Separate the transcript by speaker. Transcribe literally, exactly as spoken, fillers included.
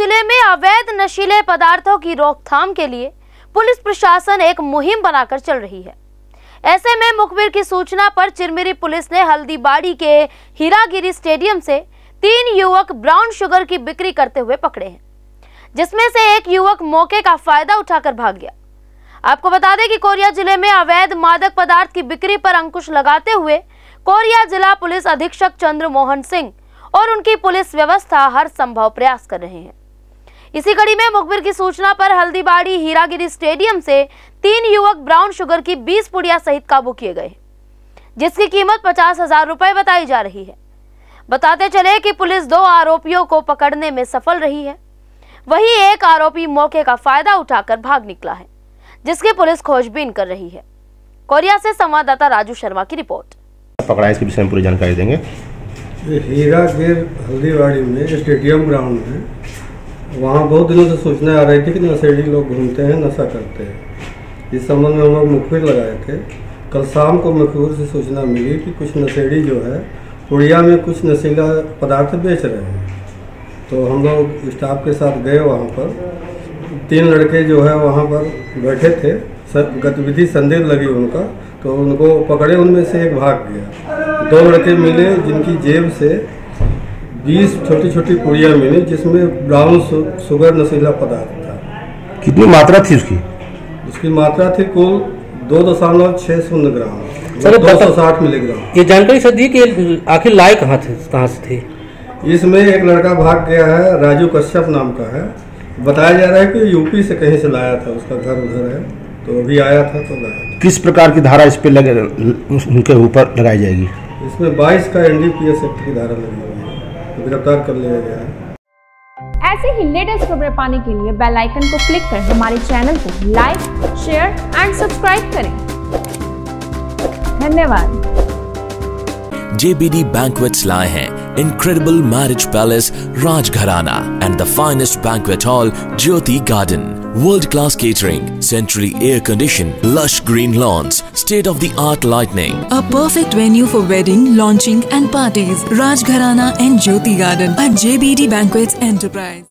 Speaker 1: जिले में अवैध नशीले पदार्थों की रोकथाम के लिए पुलिस प्रशासन एक मुहिम बनाकर चल रही है। ऐसे में मुखबिर की सूचना पर चिरमिरी पुलिस ने हल्दीबाड़ी के हीरागिरी स्टेडियम से तीन युवक ब्राउन शुगर की बिक्री करते हुए पकड़े हैं, जिसमें से एक युवक मौके का फायदा उठाकर भाग गया। आपको बता दें कि कोरिया जिले में अवैध मादक पदार्थ की बिक्री पर अंकुश लगाते हुए कोरिया जिला पुलिस अधीक्षक चंद्र मोहन सिंह और उनकी पुलिस व्यवस्था हर संभव प्रयास कर रहे हैं। इसी कड़ी में मुखबिर की सूचना पर हल्दीबाड़ी हीरागिरी स्टेडियम से तीन युवक ब्राउन शुगर की बीस पुड़िया सहित काबू किए गए, जिसकी कीमत पचास हजार रुपए बताई जा रही है। बताते चले कि पुलिस दो आरोपियों को पकड़ने में सफल रही है, वहीं एक आरोपी मौके का फायदा उठाकर भाग निकला है, जिसकी पुलिस खोजबीन कर रही है। कोरिया से संवाददाता राजू शर्मा की रिपोर्ट।
Speaker 2: पकड़ा इसके विषय में पूरी जानकारी देंगे।
Speaker 3: हीरागिर हल्दीबाड़ी में स्टेडियम ग्राउंड में वहाँ बहुत दिनों से सूचना आ रही थी कि नशेड़ी लोग घूमते हैं, नशा करते हैं। इस संबंध में हम लोग मुखबिर लगाए थे। कल शाम को मुखबिर से सूचना मिली कि कुछ नशेड़ी जो है पुड़िया में कुछ नशीला पदार्थ बेच रहे हैं। तो हम लोग स्टाफ के साथ गए वहाँ पर। तीन लड़के जो है वहाँ पर बैठे थे, गतिविधि संदेह लगी उनका, तो उनको पकड़े। उनमें से एक भाग गया। दो लड़के मिले जिनकी जेब से बीस छोटी छोटी पुड़िया मिली, जिसमें ब्राउन शुगर नशीला पदार्थ था।
Speaker 2: कितनी मात्रा थी उसकी?
Speaker 3: उसकी मात्रा थी कुल दो दशमलव छः शून्य ग्राम, दो सौ साठ मिलीग्राम।
Speaker 4: ये जानकारी सर दी कि आखिर लाए कहाँ थे, कहाँ से थे?
Speaker 3: इसमें एक लड़का भाग गया है, राजू कश्यप नाम का है। बताया जा रहा है कि यूपी से कहीं से लाया था, उसका घर उधर है, तो अभी आया था तो लाया था।
Speaker 2: किस प्रकार की धारा इस पे लगे उनके ऊपर लगाई जाएगी?
Speaker 3: इसमें बाईस का एनडीपीएस एक्ट की धारा लगी हुई है, तो गिरफ्तार कर लिया गया है।
Speaker 5: ऐसे ही लेटेस्ट खबरें पाने के लिए बेल आइकन को क्लिक कर हमारे चैनल को लाइक, शेयर एंड सब्सक्राइब करें। धन्यवाद।
Speaker 6: J B D Banquets लाए हैं incredible marriage palace Rajgharana and the finest banquet hall Jyoti Garden. World-class catering, centrally air-conditioned, lush green lawns, state-of-the-art lighting.
Speaker 7: A perfect venue for wedding, launching and parties. Rajgharana and Jyoti Garden at J B D Banquets Enterprise.